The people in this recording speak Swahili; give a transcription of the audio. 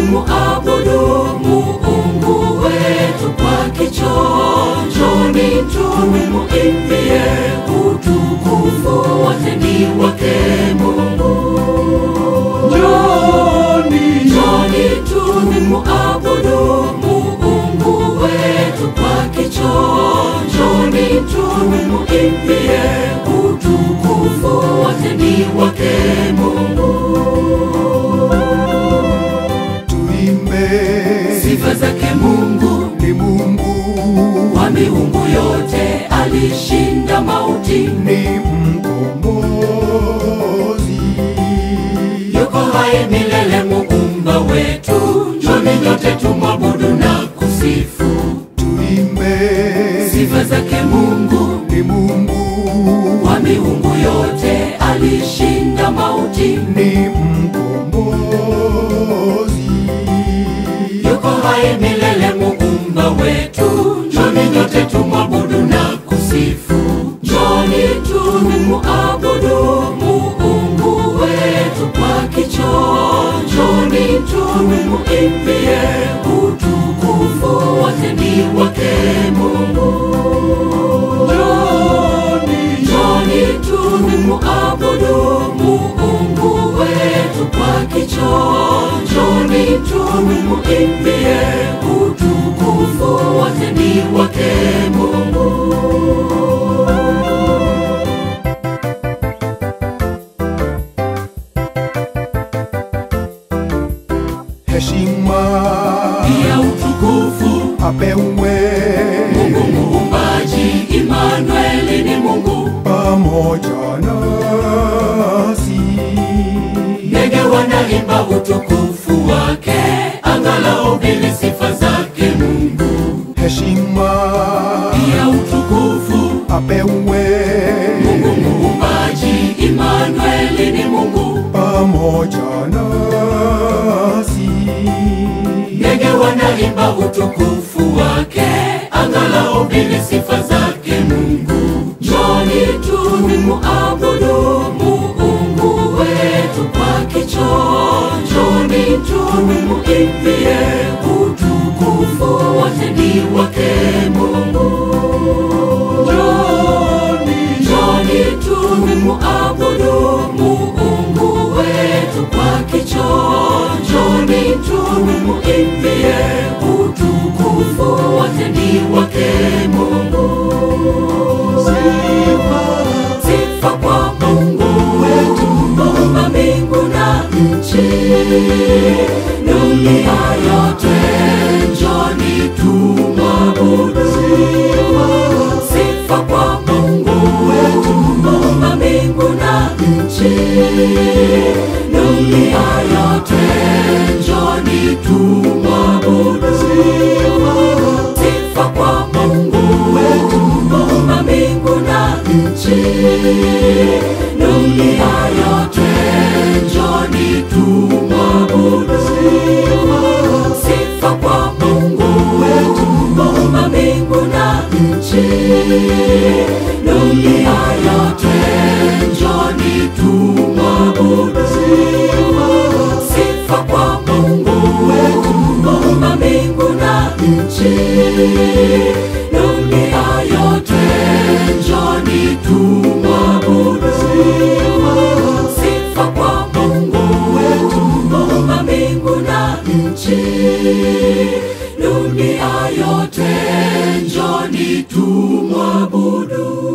tumuabudu Mungu wetu kwa kicho. Njoni tumuimbie utukufu wote ni wake Mungu. Njoni tumuabudu Mungu wetu kwa kicho. Njoni tumuimbie utukufu wote ni wake Mungu. Sifa zake Mungu ni Mungu wa miungu yote, alishinda mauti, ni mkombozi. Yuko hai milele muumba wetu. Njoni nyote tumwabudu na kusifu. Tuimbe Sifa zake Mungu ni Mungu wa miungu yote, alishinda mauti, ni mkombozi. Yuko hai milele muumba wetu. Njoni nyote tumwabudu na kusifu. Njoni tumuabudu Mungu wetu kwa kicho. Njoni tumuimbie utukufu wote ni wake Mungu. Njoni tumuabudu Mungu wetu kwa kicho. Njoni tumuimbie utukufu wote ni wake Mungu. Heshima Pia utukufu apewe Mungu muumbaji. Immanueli ni Mungu pamoja nasi. ndege wanaimba utukufu wake, angalau mbili sifa zake Mungu. Heshima Pia utukufu apewe Mungu muumbaji. Immanueli ni Mungu pamoja nasi. ndege wanaimba utukufu wake, angalau mbili sifa zake Mungu. Njoni tumuabudu Mungu wetu kwa kicho. Njoni tumuimbie utukufu wote ni wake Mungu. Njoni tumuabudu Mungu wetu kwa kicho. Njoni tumuimbie utukufu wote ni wake Mungu. Sifa kwa Mungu wetu, muumba mbingu na nchi, dunia yote. Njoni tumwabudu. Sifa kwa Mungu wetu, muumba mbingu na nchi, dunia yote. Njoni tumwabudu. Sifa kwa Mungu wetu, muumba mbingu na nchi, dunia yote. Njoni tumwabudu. Sifa kwa Mungu wetu, muumba mbingu na nchi, dunia yote. Njoni tumwabudu. Sifa kwa Mungu wetu, muumba mbingu na nchi, dunia yote. Njoni tumwabudu. Sifa kwa Mungu wetu, muumba mbingu na nchi, dunia yote. Njoni tumwabudu.